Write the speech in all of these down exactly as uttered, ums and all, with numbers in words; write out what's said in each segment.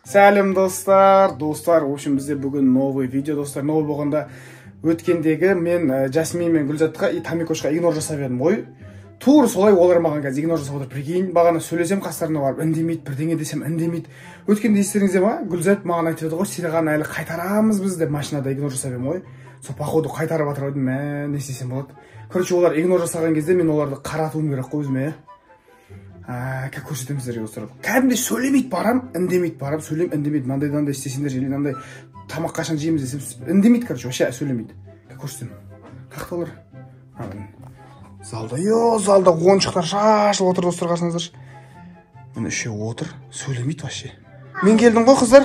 Сәлем достар, достар, в общем бізде бүгін новый видео, достар, новый болғанда өткендегі мен Жасмин мен Гүлзатқа и Тамикошқа игнор жасап едім ғой. Тур солай олар маған қазір игнор жасап отыр. Прикинь, бағана сөйлесем қастарына барып үндемейді, бірдеңе десем үндемейді. Өткенде естеріңізде ма? Гүлзат маған айтып еді ғой, саған әлі қайтарамыз біз деп машинада игнор жасап едім ғой. Сол походу қайтарып жатыр едім, мә, не істесем болады. Короче, олар игнор жасаған кезде мен оларды қаратуым керек қой өзіме. А, как көрсетемін сіздерге достар. Кәдімгідей сөйлемейді барам, үндемейді барам, сөйлем үндемейді. Мынандай мынандай істесеңдер, желе мынандай тамақ қашан жейміз десем, үндемейді, короче, вообще сөйлемейді. Как көрсетемін? Қақта олар? Залда, йо, залда ойыншықтар шашылып отыр достар, қарасаңыздаршы. Міне үшеуі отыр, сөйлемейді вообще. Мен келдім ғой, қыздар.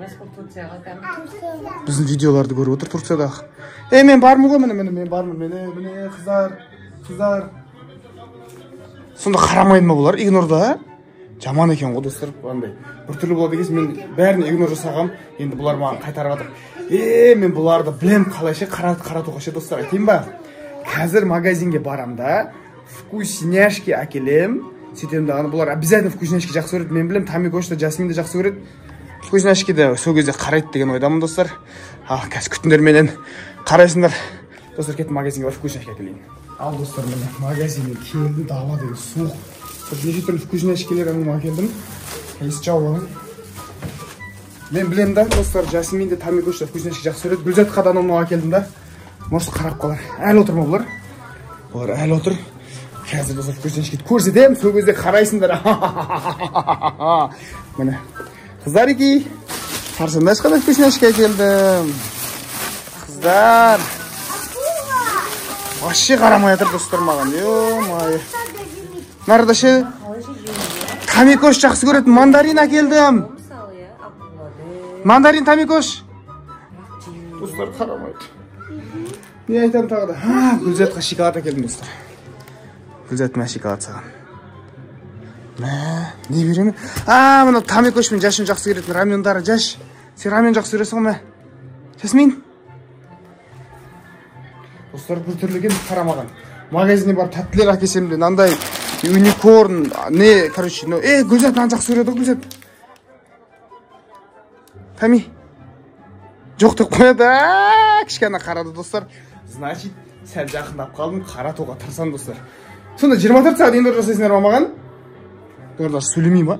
Біздің видеоларды көріп отыр Турциядағы. Ей, мен бармын ғой, міне, міне, мен бармын, міне, міне, қыздар, қыздар. Сонда қарамайды ма бұлар игнорда? Жаман екен ғой достар, андай. Бір түрлі болады екенсіз, мен бәріне игнор жасағам, енді бұлар маған қайтарып жатыр. Е, мен бұларды білем қалайша қаратуға ше достар, айтайын ба? Қазір магазинге барам да, вкусняшки әкелем. Сөйтем дағаны, бұлар обязательно вкусняшки жақсы көреді. Мен білем, Тамикош та Жасмин де жақсы көреді. Вкусняшки де сол кезде қарайды деген ойдамын достар. А, қазір күтіңдер менен қарайсыңдар. Достар, кетіп магазинге бар, вкусняшки әкелейін. Ал достар, міне магазинге келді, дала деген суық. Неше түрлі вкусняшкилер ануға келдім. Кейс жауабын. Мен білем да, достар, Жасмин де Тамикош та вкусняшки жақсы көреді. Гүлзатқа да ануға келдім да. Может қарап қалар. Әлі отыр ма бұлар? Бұлар әлі отыр. Қазір достар вкусняшки көрсетем, сол кезде қарайсыңдар. Міне. Қыздар еки. Қарсында ешқандай вкусняшки әкелдім. Қыздар. Вообще қарамай жатыр достар маған. Ё-май. Нарда ше? Тамикош жақсы көретін мандарин әкелдім. Мандарин Тамикош. Достар қарамайды. Не айтам тағы да? Ха, Гүлзатқа шоколад әкелдім достар. Гүлзат мә шоколад саған. Мә, не беремін? А, мына Тамикош мен Жашын жақсы көретін рамендары. Жаш, сен рамен жақсы көресің ғой мә? Жасмин? Достар бір түрліген қарамаған. Магазинге бар тәттілер әкесем де, нандай уникорн, не, короче, ну, э, Гүлзат нан жақсы көреді, Гүлзат. Тами. Жоқ деп қояды, кішкені қарады достар. Значит, сәл жақындап қалдым, қаратуға тырысам достар. Сонда жиырма төрт сағат ендір жасайсыңдар ма маған? Олар сөйлемей ма?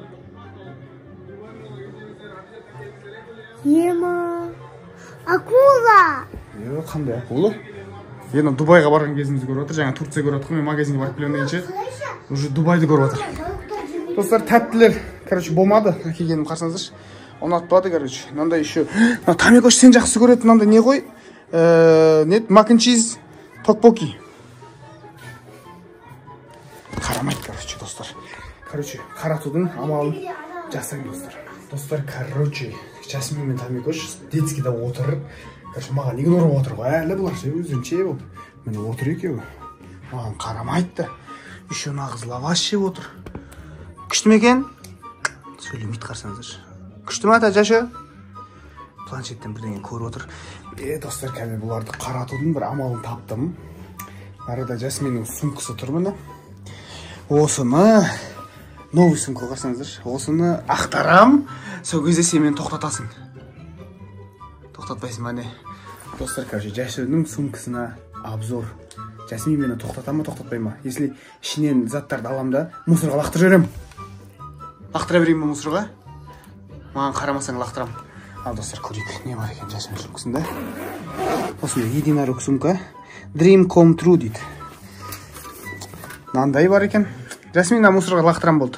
Ема, акула. Е, қандай акула? Енді Дубайға барған кезімізді көріп отыр, жаңа Турция көріп отыр, мен магазинге барып келем дегенше, уже Дубайды көріп отыр. Достар, тәттілер, короче, болмады, әкелгенім қарсаңыздаршы. Ұнатпады, короче. Мынандай еще, Тамикош сен жақсы көретін мынандай не ғой? Нет, мак н чиз, токпоки. Қарамайды, короче, достар. Короче, қаратудың амалын жасайын достар. Достар, короче, Жасмин мен Тамикош детскийда отыр. Короче, маған игнор отыр ғой, әлі бұлар ше, өзінше болып. Мені отыр екеуі. Маған қарамайды да. Еще нағыз лаваш жеп отыр. Күшті ме екен? Сөйлемейді қарсаңыздаршы. Күшті ме ата Жашы? Планшеттен бірдеңе көріп отыр. Е, достар, кәне бұларды қаратудың бір амалын таптым. Арада Жасминнің сумкасы тұр міне. Осыны, новый сумка қарсаңыздаршы. Осыны ақтарам, сол кезде сен мені тоқтатасың. Тоқтатпайсың міне. Достар, короче, Жашының сумкасына обзор. Жасмин мені тоқтатам ма, тоқтатпай ма? Если ішінен заттарды алам да, мусорға лақтырып жіберем. Лақтыра берейін ба мусорға? Маған қарамасаң лақтырам. Ал достар, көрейік, не бар екен Жасмин сумкасында. Осындай единорог сумка. Dream come true дейді. Мынандай бар екен. Жасмин мусорға лақтырам болды.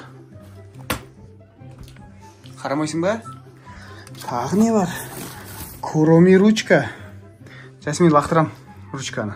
Қарамайсың ба? Тағы не бар? Куроми ручка. Жасмин лақтырам ручканы.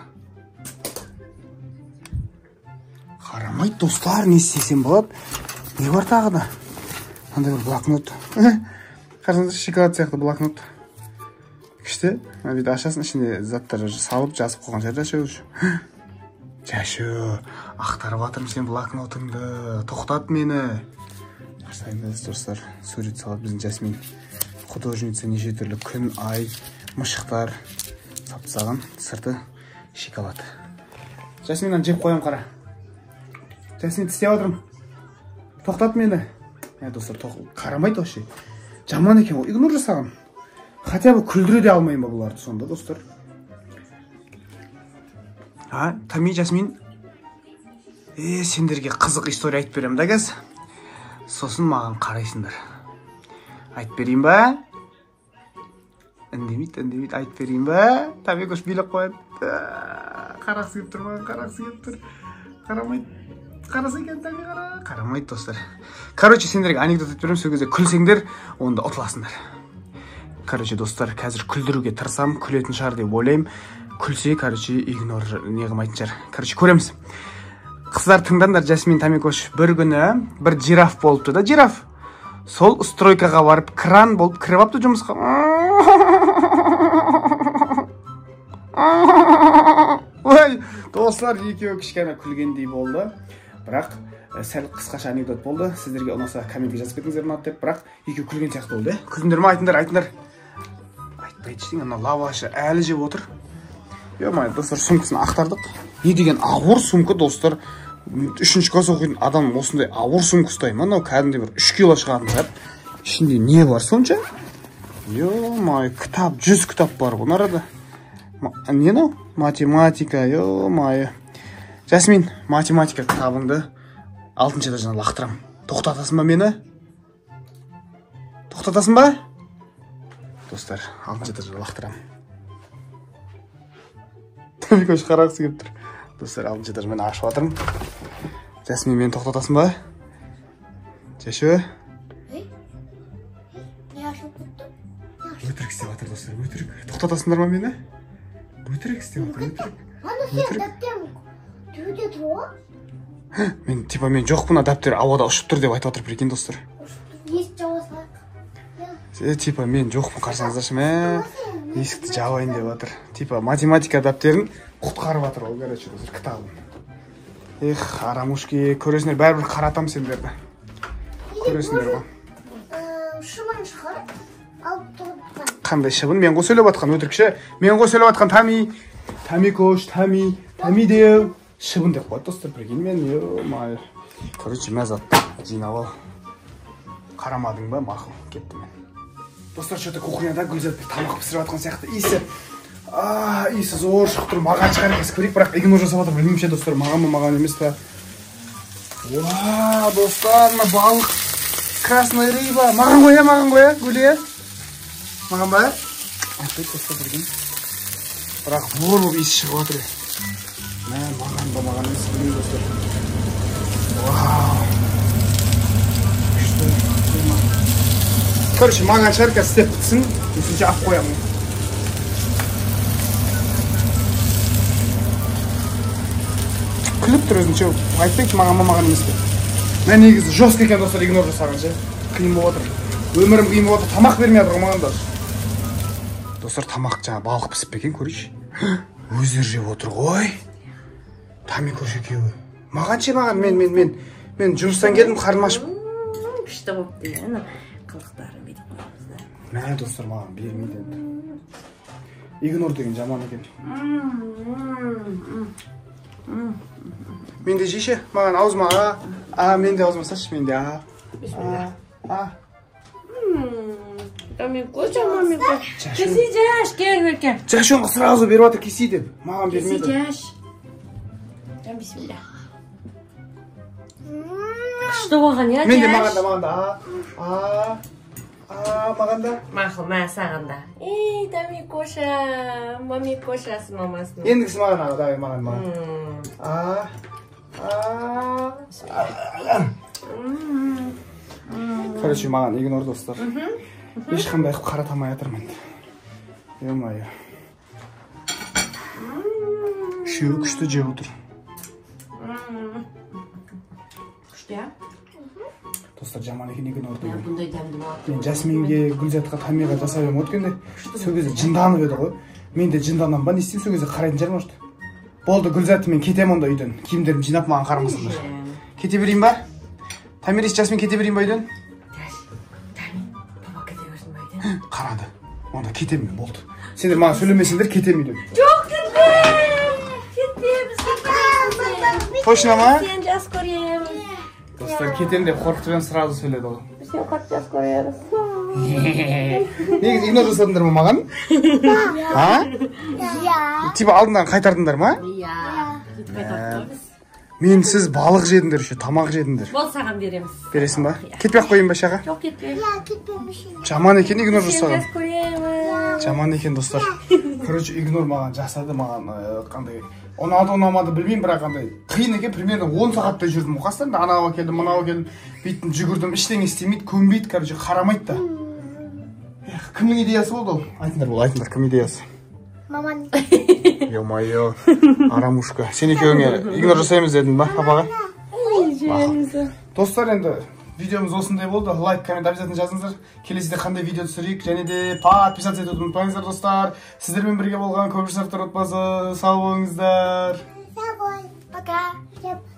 Қарамайды достар, не істесем болады? Не бар тағы да? Мынандай бір блокнот. Қарсаңыздар, шоколад сияқты блокнот. Күшті. Бүйтіп ашасың, ішінде заттар салып жазып қойған жер Жашы. Жашы, ақтарып жатырмын сен блокнотыңды. Тоқтат мені. Қарсаңыздар достар, сурет салып біздің Жасмин художница неше түрлі күн, ай, мышықтар салып тастаған, сырты шоколад. Жасминнан жеп қоям қара. Жасмин тістеп отырмын. Тоқтат мені. Достар, қарамайды вообще. Жаман екен ғой, игнор жасаған. Хотя бы күлдіре де алмайын ба бұларды сонда, достар. А, Тами, Жасмин. Е, сендерге қызық история айтып берем да кәз. Сосын маған қарайсыңдар. Айтып берейін ба? Үндемейді, үндемейді, айтып берейін ба? Тами көш билеп қояды. Қарақсы кеп тұр маған, қарақсы кеп тұр. Қарамайды. Қараса екен, Тами қара. Қарамайды, достар. Короче, сендерге анекдот айтып берем, сол кезде күлсеңдер, онда ұтыласыңдар. Короче, достар, қазір күлдіруге тырысам, күлетін шығар деп ойлаймын. Күлсе, короче, игнор не қылмайтын шығар. Короче, көреміз. Қыздар тыңдаңдар, Жасмин, Тами көш. Бір күні бір жираф болыпты да, жираф. Сол стройкаға барып, кран болып кіріп апты жұмысқа. Ой, достар, екеуі кішкене күлгендей болды. Бірақ сәл қысқаша анекдот болды. Сіздерге ұнаса комментке жазып кетіңіздер ұнады деп. Бірақ екеуі күлген сияқты болды. Күлдіңдер ме? Айтыңдар, айтыңдар. Айтпайды ештеңе, ана лавашы әлі жеп отыр. Е-май, достар, сумкасын ақтардық. Не деген ауыр сумка, достар. Үшінші класс оқитын адам осындай ауыр сумка ұстайды ма? Мынау кәдімгідей бір үш кило шығатын шығар. Ішінде не бар сонша? Е-май, кітап, жүз кітап бар бұл арада. Не мынау? Математика, е-май. Жасмин, математика кітабыңды алтыншы этаждан лақтырам. Тоқтатасың ба мені? Тоқтатасың ба? Достар, алтыншы этаждан лақтырам. Тами көш қарақсы кеп тұр. Достар, алтыншы этаж мен ашып жатырмын. Жасмин, мені тоқтатасың ба? Жашы? Өтірік істеп жатыр, достар, өтірік. Тоқтатасыңдар ма мені? Өтірік істеп жатыр, өтірік. Мен, типа, мен жоқпын, дәптер ауада ұшып тұр деп айтып отыр, прикинь, достар. Е, типа, мен жоқпын, қарсаңыздаршы, мә, есікті жабайын деп отыр. Типа, математика дәптерін құтқарып отыр, ол короче, достар, кітабын. Ех, арамушки, көресіңдер, бәрібір қаратам сендерді. Көресіңдер ғой. Шыбын шығар, алып тұрып. Қандай шыбын? Мен ғой сөйлеп атқан, өтірікші. Мен ғой сөйлеп атқан, Тами, Тами көш, Тами, Тами деу. Шыбын деп қойды, достар, прикинь, мен, е-май. Короче, мәзат жинап ал. Қарамадың ба, мақыл, кетті мен. Достар, что-то кухняда Гүлзат бір тамақ пісіріп атқан сияқты. Иісі, а, иісі зор шығып тұр, маған шығар емес көрейік, бірақ игнор жасап жатыр, білмеймше, достар, маған ба, маған емес па. Уа, достар, мына балық, красная рыба. Маған қоя, маған қоя, Гүле. Маған ба? Айтпайды, достар, бірген. Бірақ бор болып иісі шығып жатыр. Мә, маған ба, маған емес, білмеймін, достар. Вау. Күшті. Короче, маған шығар, қазір істеп бітсін, есінше ап қоямын. Күліп тұр өзінше, айтпайды, маған ба, маған емес пе. Мен негізі жестко екен, достар, игнор жасағанша. Қиын болып отыр. Өмірім қиын болып отыр, тамақ бермей жатыр маған да. Достар, тамақ жаңа балық пісіп бекен, көрейші. Өздері жеп отыр ғой. Тами көш екеуі. Маған ше, маған, мен, мен, мен, мен жұмыстан келдім, қарным ашып. Күшті болып дейін, қылықтарын бетіп қойымыз да. Мә, достар, маған бермейді. Игнор деген жаман екен. Мен де жейші, маған аузыма, а, а, мен де аузыма сашы, мен де, а, а, а. Тами көш, мами көш. Кесі жаш, кел беркен. Жашонға сразу беріп атыр, кесі деп. Маған бермеді. Кесі жаш. Жан, бисмилля. Күшті болған, я, жаш. Мен де маған да, маған да, а, а, а, маған да. Мақыл, мә, саған да. Ей, Тами көша, мами көшасы мамасының. Ендігісі маған аға, давай, маған, маған. А, а, короче, маған игнор, достар. Ешқандай қып қаратамай атырмын. Е-май. Үшеуі күшті жеп отыр. Күшті, я? Достар, жаман екен игнор деген. Бұндай дәмді болады. Мен Жасминге, Гүлзатқа, Тамиға жасап ем өткенде, сол кезде жынданып еді ғой. Мен де жынданам ба, не істеймін, сол кезде қарайтын жарым ашты. Болды, Гүлзаты, мен кетем онда үйден. Киімдерімді жинап маған қарамасыңдар. Кете берейін ба? Тамирис, Жасмин, кете берейін ба үйден? Қарады. Онда кетем мен, болды. Сендер маған сөйлемесеңдер, кетем үйден. Жоқ, кетпейміз. Кетпейміз, кетпейміз. Точно ма? Сен жас көреміз. Достар, кетем деп қорқытып сразу сөйледі ол. Сен қат жас көреміз. Негізі игнор жасадыңдар ма маған? А? Иә. Типа алдынан қайтардыңдар ма? Иә. Сөйтіп қайтардық біз. Мен сіз балық жедіңдер еще, тамақ жедіңдер. Бол саған береміз. Бересің ба? Кетпей ақ қойын ба шаға? Жоқ кетпе. Иә, кетпемешін. Жаман екен игнор жасаған. Сен көреміз. Жаман екен достар. Короче, игнор маған жасады, маған э, қандай ұнады ұнамады білмеймін, бірақ қандай қиын екен. Примерно он сағаттай жүрдім оқасында. Анауға келдім, мынауға келдім, бүйтіп жүгірдім, ештеңе істемейді, көнбейді, короче, қарамайды да. Эх, кімнің идеясы болды ол? Айтыңдар, бұл айтыңдар, кім идеясы? Маман. Ё-моё, Арамушка. Сен екеуіңе игнор жасаймыз дедің ба, папаға? Достар, енді видеомыз осындай болды. Лайк, коммент обязательно жазыңыздар. Келесіде қандай видео түсірейік, және де подписаться етуді ұмытпаңыздар, достар. Сіздермен бірге болған көп жасар отбасы. Сау болыңыздар. Сау бол. Пока.